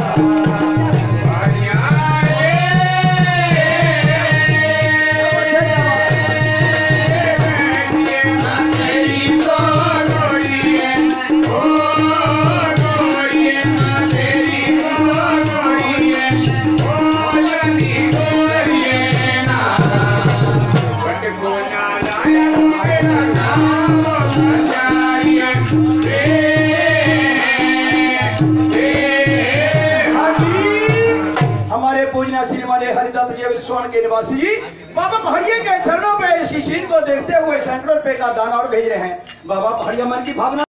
हमारे पूजना सिर वाले हरिदत्त जी विश्वान के निवासी जी बाबा पहाड़िया के चरणों पे शिशिर को देखते हुए सैकड़ों रुपए का दान और भेज रहे हैं। बाबा पहाड़िया मन की भावना